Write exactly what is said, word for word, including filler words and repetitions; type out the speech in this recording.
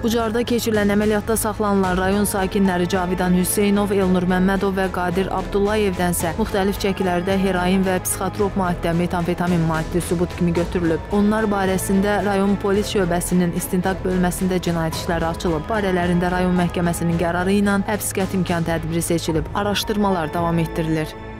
Ucarda keçirilən əməliyyatda saxlanılan rayon sakinləri Cavidan Hüseynov, Elnur Məmmədov və Qadir Abdullayevdənsə müxtəlif çəkilərdə heroin və psixotrop maddə, metamfetamin maddi sübut kimi götürülüb. Onlar barəsində rayon polis şöbəsinin istintaq bölməsində cinayət işləri açılıb. Barələrində rayon məhkəməsinin qərarı ilə həbs qəti imkan tədbiri seçilib. Araşdırmalar davam etdirilir.